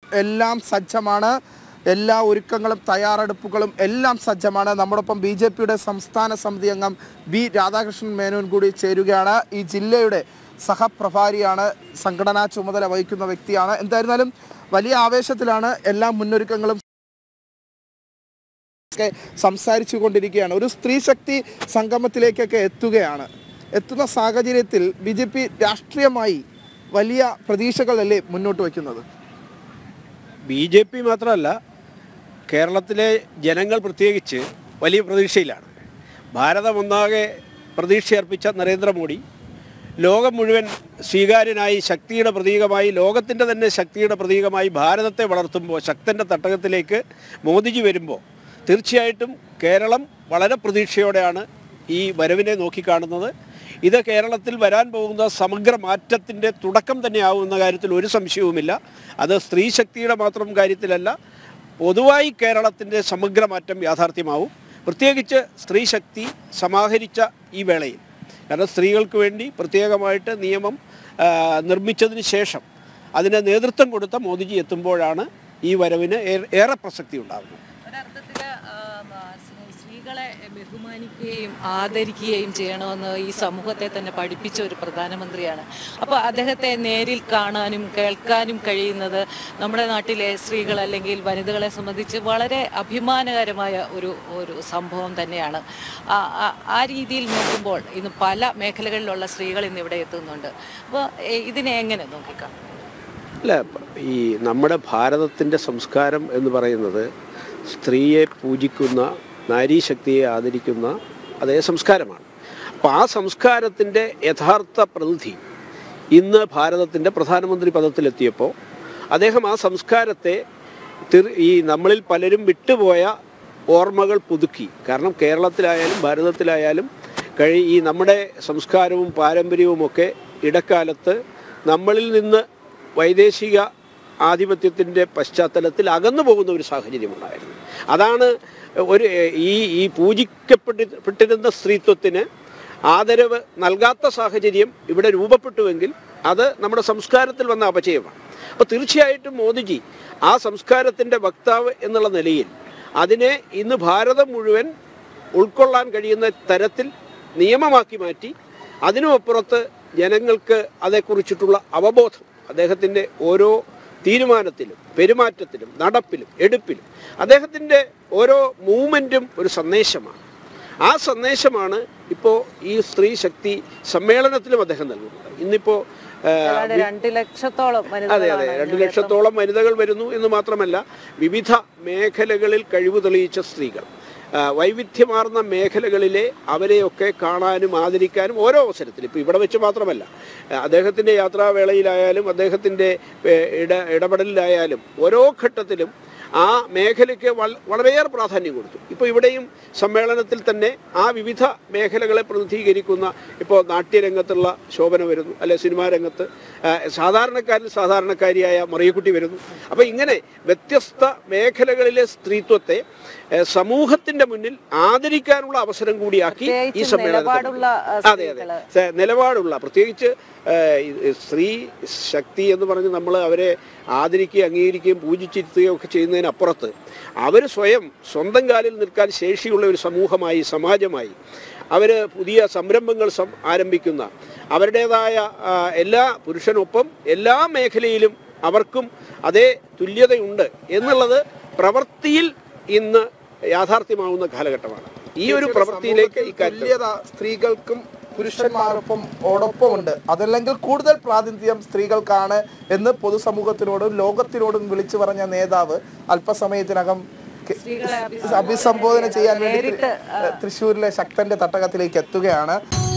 എല്ലാം സജ്ജമാണ്. എല്ലാ ഒരുക്കങ്ങളും തയ്യാറെടുപ്പുകളും എല്ലാം സജ്ജമാണ്. നമ്മോടൊപ്പം BJPയുടെ സംസ്ഥാന സമിതി അംഗം ബി രാധാകൃഷ്ണൻ മേനോൻ കൂടി ചേരുകയാണ്. ഈ ജില്ലയുടെ സഹപ്രഭാരിയാണ്, സംഘടനാ ചുമതല വഹിക്കുന്ന വ്യക്തിയാണ്. എന്തായിരുന്നാലും വലിയ ആവേശത്തിലാണ് എല്ലാ മുന്നൊരുക്കങ്ങളും സംസാരിച്ചു കൊണ്ടിരിക്കുകയാണ്. ഒരു സ്ത്രീ ശക്തി സംഗമത്തിലേക്കൊക്കെ എത്തുന്ന സാഹചര്യത്തിൽ BJP രാഷ്ട്രീയമായി വലിയ പ്രതീക്ഷകളല്ലേ മുന്നോട്ട് വയ്ക്കുന്നത്? BJP മാത്രമല്ല, കേരളത്തിലെ ജനങ്ങൾ പ്രത്യേകിച്ച് വലിയ പ്രതീക്ഷയിലാണ്. ഭാരതമൊന്നാകെ പ്രതീക്ഷയർപ്പിച്ച നരേന്ദ്രമോദി ലോകം മുഴുവൻ സ്വീകാര്യനായി, ശക്തിയുടെ പ്രതീകമായി, ലോകത്തിൻ്റെ തന്നെ ശക്തിയുടെ പ്രതീകമായി ഭാരതത്തെ വളർത്തുമ്പോൾ, ശക്തൻ്റെ തട്ടകത്തിലേക്ക് മോദിജി വരുമ്പോൾ തീർച്ചയായിട്ടും കേരളം വളരെ പ്രതീക്ഷയോടെയാണ് ഈ വരവിനെ നോക്കിക്കാണുന്നത്. ഇത് കേരളത്തിൽ വരാൻ പോകുന്ന സമഗ്ര മാറ്റത്തിൻ്റെ തുടക്കം തന്നെയാവുമെന്ന കാര്യത്തിൽ ഒരു സംശയവുമില്ല. അത് സ്ത്രീ ശക്തിയുടെ മാത്രം കാര്യത്തിലല്ല, പൊതുവായി കേരളത്തിൻ്റെ സമഗ്ര മാറ്റം യാഥാർത്ഥ്യമാവും. പ്രത്യേകിച്ച് സ്ത്രീ ശക്തി സമാഹരിച്ച ഈ വേളയിൽ, കാരണം സ്ത്രീകൾക്ക് വേണ്ടി പ്രത്യേകമായിട്ട് നിയമം നിർമ്മിച്ചതിന് ശേഷം അതിന് നേതൃത്വം കൊടുത്ത മോദിജി എത്തുമ്പോഴാണ് ഈ വരവിന് ഏറെ പ്രസക്തി ഉണ്ടാകുന്നത്. സ്ത്രീകളെ ബഹുമാനിക്കുകയും ആദരിക്കുകയും ചെയ്യണമെന്ന് ഈ സമൂഹത്തെ തന്നെ പഠിപ്പിച്ച ഒരു പ്രധാനമന്ത്രിയാണ്. അപ്പോൾ അദ്ദേഹത്തെ നേരിൽ കാണാനും കേൾക്കാനും കഴിയുന്നത് നമ്മുടെ നാട്ടിലെ സ്ത്രീകൾ അല്ലെങ്കിൽ വനിതകളെ സംബന്ധിച്ച് വളരെ അഭിമാനകരമായ ഒരു സംഭവം തന്നെയാണ്. ആ രീതിയിൽ നോക്കുമ്പോൾ ഇന്ന് പല മേഖലകളിലുള്ള സ്ത്രീകൾ ഇന്ന് ഇവിടെ എത്തുന്നുണ്ട്. അപ്പോൾ ഇതിനെ എങ്ങനെ നോക്കിക്കാണും? അല്ല, ഈ നമ്മുടെ ഭാരതത്തിൻ്റെ സംസ്കാരം എന്ന് പറയുന്നത് സ്ത്രീയെ പൂജിക്കുന്ന, നാരീശക്തിയെ ആദരിക്കുന്ന അതേ സംസ്കാരമാണ്. അപ്പോൾ ആ സംസ്കാരത്തിൻ്റെ യഥാർത്ഥ പ്രതിനിധി ഇന്ന് ഭാരതത്തിൻ്റെ പ്രധാനമന്ത്രി പദത്തിലെത്തിയപ്പോൾ അദ്ദേഹം ആ സംസ്കാരത്തെ ഈ നമ്മളിൽ പലരും വിട്ടുപോയ ഓർമ്മകൾ പുതുക്കി. കാരണം കേരളത്തിലായാലും ഭാരതത്തിലായാലും ഈ നമ്മുടെ സംസ്കാരവും പാരമ്പര്യവുമൊക്കെ ഇടക്കാലത്ത് നമ്മളിൽ നിന്ന് വൈദേശിക ആധിപത്യത്തിൻ്റെ പശ്ചാത്തലത്തിൽ അകന്നു പോകുന്ന ഒരു സാഹചര്യമുണ്ടായിരുന്നു. അതാണ് ഈ പൂജിക്കപ്പെട്ടിരുന്ന സ്ത്രീത്വത്തിന് ആദരവ് നൽകാത്ത സാഹചര്യം ഇവിടെ രൂപപ്പെട്ടുവെങ്കിൽ അത് നമ്മുടെ സംസ്കാരത്തിൽ വന്ന അപചയമാണ്. അപ്പോൾ തീർച്ചയായിട്ടും മോദിജി ആ സംസ്കാരത്തിൻ്റെ വക്താവ് എന്നുള്ള നിലയിൽ അതിനെ ഇന്ന് ഭാരതം മുഴുവൻ ഉൾക്കൊള്ളാൻ കഴിയുന്ന തരത്തിൽ നിയമമാക്കി മാറ്റി, അതിനുമപ്പുറത്ത് ജനങ്ങൾക്ക് അതേക്കുറിച്ചിട്ടുള്ള അവബോധം അദ്ദേഹത്തിൻ്റെ ഓരോ തീരുമാനത്തിലും പെരുമാറ്റത്തിലും നടപ്പിലും എടുപ്പിലും അദ്ദേഹത്തിൻ്റെ ഓരോ മൂവ്മെൻറ്റും ഒരു സന്ദേശമാണ്. ആ സന്ദേശമാണ് ഇപ്പോൾ ഈ സ്ത്രീ ശക്തി സമ്മേളനത്തിലും അദ്ദേഹം നൽകുന്നത്. ഇന്നിപ്പോൾ 2 ലക്ഷത്തോളം അതെ 2 ലക്ഷത്തോളം വനിതകൾ വരുന്നു എന്ന് മാത്രമല്ല, വിവിധ മേഖലകളിൽ കഴിവ് തെളിയിച്ച സ്ത്രീകൾ, വൈവിധ്യമാർന്ന മേഖലകളിലെ അവരെയൊക്കെ കാണാനും ആദരിക്കാനും ഓരോ അവസരത്തിൽ, ഇപ്പോൾ ഇവിടെ വെച്ച് മാത്രമല്ല, അദ്ദേഹത്തിൻ്റെ യാത്രാവേളയിലായാലും അദ്ദേഹത്തിൻ്റെ ഇടപെടലിലായാലും ഓരോ ഘട്ടത്തിലും ആ മേഖലയ്ക്ക് വളരെയേറെ പ്രാധാന്യം കൊടുത്തു. ഇപ്പോൾ ഇവിടെയും സമ്മേളനത്തിൽ തന്നെ ആ വിവിധ മേഖലകളെ പ്രതിനിധീകരിക്കുന്ന, ഇപ്പോൾ നാട്യരംഗത്തുള്ള ശോഭന വരുന്നു, അല്ലെ സിനിമാ രംഗത്ത് സാധാരണക്കാരിയായ മറിയക്കുട്ടി വരുന്നു. അപ്പോൾ ഇങ്ങനെ വ്യത്യസ്ത മേഖലകളിലെ സ്ത്രീത്വത്തെ സമൂഹത്തിന്റെ മുന്നിൽ ആദരിക്കാനുള്ള അവസരം കൂടിയാക്കി ഈ സമ്മേളനത്തിൽ. അതെ, നിലപാടുള്ള, പ്രത്യേകിച്ച് സ്ത്രീ ശക്തി എന്ന് പറഞ്ഞ് നമ്മൾ അവരെ ആദരിക്കുകയും അംഗീകരിക്കുകയും പൂജിച്ചിരുത്തുകയും ഒക്കെ ചെയ്യുന്നതിനപ്പുറത്ത് അവർ സ്വന്തം കാലിൽ നിൽക്കാൻ ശേഷിയുള്ള ഒരു സമൂഹമായി, സമാജമായി, അവർ പുതിയ സംരംഭങ്ങൾ ആരംഭിക്കുന്ന, അവരുടേതായ എല്ലാ പുരുഷനൊപ്പം എല്ലാ മേഖലയിലും അവർക്കും അതേ തുല്യതയുണ്ട് എന്നുള്ളത് പ്രവൃത്തിയിൽ ഇന്ന് യാഥാർത്ഥ്യമാവുന്ന കാലഘട്ടമാണ്. ഈ ഒരു പ്രവൃത്തിയിലേക്ക് ഇക്കാര്യത സ്ത്രീകൾക്കും പുരുഷന്മാരൊപ്പം ഉണ്ട്. അതല്ലെങ്കിൽ കൂടുതൽ പ്രാതിനിധ്യം സ്ത്രീകൾക്കാണ് എന്ന് പൊതുസമൂഹത്തിനോടും ലോകത്തിനോടും വിളിച്ചു പറഞ്ഞ നേതാവ് അല്പസമയത്തിനകം അഭിസംബോധന ചെയ്യാൻ വേണ്ടി തൃശ്ശൂരിലെ ശക്തന്റെ തട്ടകത്തിലേക്ക് എത്തുകയാണ്.